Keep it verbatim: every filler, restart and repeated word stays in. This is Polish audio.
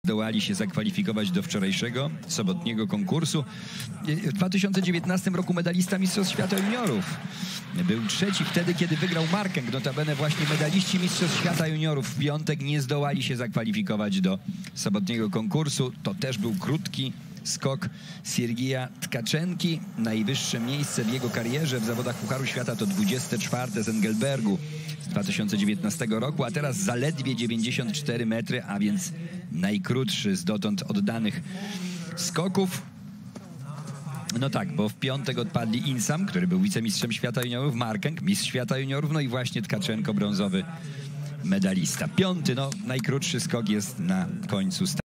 zdołali się zakwalifikować do wczorajszego, sobotniego konkursu. W dwa tysiące dziewiętnastym roku medalista Mistrzostw Świata Juniorów. Był trzeci wtedy, kiedy wygrał Markeng. Notabene właśnie medaliści Mistrzostw Świata Juniorów w piątek nie zdołali się zakwalifikować do sobotniego konkursu. To też był krótki skok Siergieja Tkaczenki. Najwyższe miejsce w jego karierze w zawodach Pucharu Świata to dwudzieste czwarte z Engelbergu z dwa tysiące dziewiętnastego roku, a teraz zaledwie dziewięćdziesiąt cztery metry, a więc najkrótszy z dotąd oddanych skoków. No tak, bo w piątek odpadli Insam, który był wicemistrzem świata juniorów, Markeng, mistrz świata juniorów, no i właśnie Tkaczenko, brązowy medalista. Piąty, no najkrótszy skok jest na końcu.